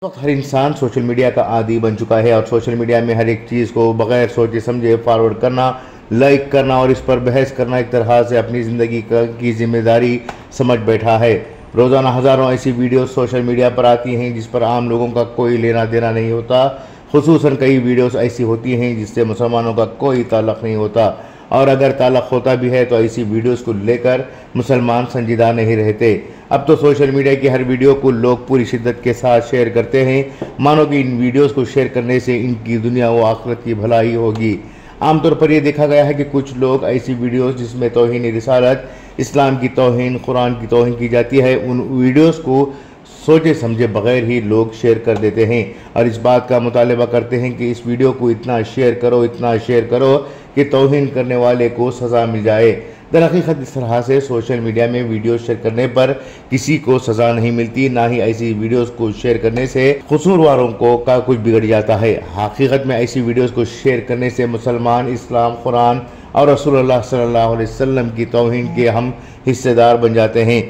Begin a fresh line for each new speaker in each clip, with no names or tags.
वक्त हर इंसान social media का आदी बन चुका है और सोशल मीडिया में हर एक चीज़ को बगैर सोचे समझे फॉरवर्ड करना, लाइक करना और इस पर बहस करना एक तरह से अपनी ज़िंदगी की जिम्मेदारी समझ बैठा है। रोज़ाना हज़ारों ऐसी वीडियो सोशल मीडिया पर आती हैं जिस पर आम लोगों का कोई लेना देना नहीं होता। खुसूसन कई वीडियोस ऐसी होती हैं जिससे मुसलमानों का कोई ताल्लुक़ नहीं होता, और अगर ताल्लुक़ होता भी है तो ऐसी वीडियोस को लेकर मुसलमान संजीदा नहीं रहते। अब तो सोशल मीडिया की हर वीडियो को लोग पूरी शिद्दत के साथ शेयर करते हैं, मानो कि इन वीडियोस को शेयर करने से इनकी दुनिया व आखिरत की भलाई होगी। आमतौर पर यह देखा गया है कि कुछ लोग ऐसी वीडियोस जिसमें तौहीन रिसालत, इस्लाम की तौहीन, कुरान की तौहीन की जाती है, उन वीडियोस को सोचे समझे बगैर ही लोग शेयर कर देते हैं और इस बात का मुतालबा करते हैं कि इस वीडियो को इतना शेयर करो कि तौहीन करने वाले को सज़ा मिल जाए। दरहकीकत इस तरह से सोशल मीडिया में वीडियो शेयर करने पर किसी को सज़ा नहीं मिलती, ना ही ऐसी वीडियोस को शेयर करने से कसूरवारों को का कुछ बिगड़ जाता है। हकीकत में ऐसी वीडियोस को शेयर करने से मुसलमान इस्लाम, कुरान और रसूलुल्लाह सल्लल्लाहु अलैहि वसल्लम की तौहीन के हम हिस्सेदार बन जाते हैं।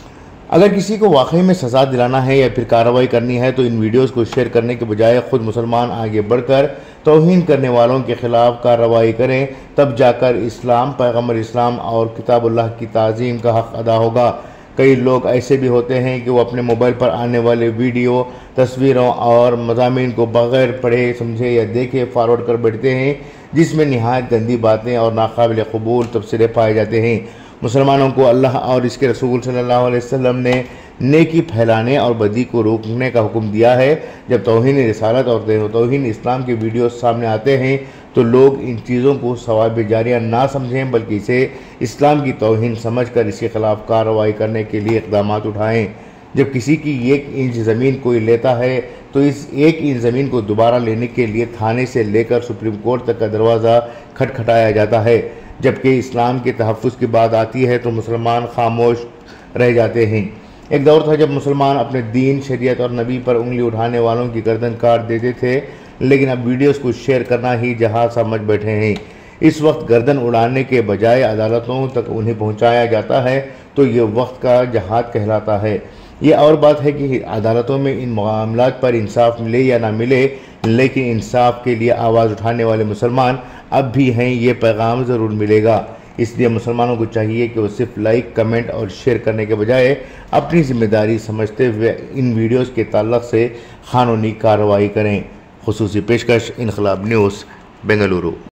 अगर किसी को वाकई में सज़ा दिलाना है या फिर कार्रवाई करनी है तो इन वीडियोस को शेयर करने के बजाय ख़ुद मुसलमान आगे बढ़कर तौहीन करने वालों के ख़िलाफ़ कार्रवाई करें, तब जाकर इस्लाम, पैगम्बर इस्लाम और किताबुल्लाह की ताज़ीम का हक़ अदा होगा। कई लोग ऐसे भी होते हैं कि वो अपने मोबाइल पर आने वाले वीडियो, तस्वीरों और मज़ामीन को बग़ैर पढ़े समझे या देखे फॉरवर्ड कर बैठते हैं, जिसमें नहायत गंदी बातें और नाकाबिल क़बूल तबसरे पाए जाते हैं। मुसलमानों को अल्लाह और इसके रसूल सल्लल्लाहु अलैहि वसल्लम ने नेकी फैलाने और बदी को रोकने का हुक्म दिया है। जब तौहीन रिसालत और तौहीन इस्लाम के वीडियो सामने आते हैं तो लोग इन चीज़ों को सवाब जारिया ना समझें, बल्कि इसे इस्लाम की तौहीन समझकर इसके ख़िलाफ़ कार्रवाई करने के लिए इक़दाम उठाएँ। जब किसी की 1 इंच ज़मीन कोई लेता है तो इस 1 इंच ज़मीन को दोबारा लेने के लिए थाने से लेकर सुप्रीम कोर्ट तक का दरवाज़ा खटखटाया जाता है। जबकि इस्लाम के तहफ़्फ़ुज़ की बात आती है तो मुसलमान खामोश रह जाते हैं। एक दौर था जब मुसलमान अपने दीन, शरीयत और नबी पर उंगली उठाने वालों की गर्दन काट देते थे, लेकिन अब वीडियोस को शेयर करना ही जहाज समझ बैठे हैं। इस वक्त गर्दन उड़ाने के बजाय अदालतों तक उन्हें पहुंचाया जाता है तो ये वक्त का जहाद कहलाता है। ये और बात है कि अदालतों में इन मामलात पर इंसाफ मिले या ना मिले, लेकिन इंसाफ के लिए आवाज़ उठाने वाले मुसलमान अब भी हैं, ये पैगाम ज़रूर मिलेगा। इसलिए मुसलमानों को चाहिए कि वो सिर्फ लाइक, कमेंट और शेयर करने के बजाय अपनी ज़िम्मेदारी समझते हुए इन वीडियोज़ के ताल्लुक़ से क़ानूनी कार्रवाई करें। ख़ुसूसी पेशकश इनक़लाब न्यूज़, बेंगलुरु।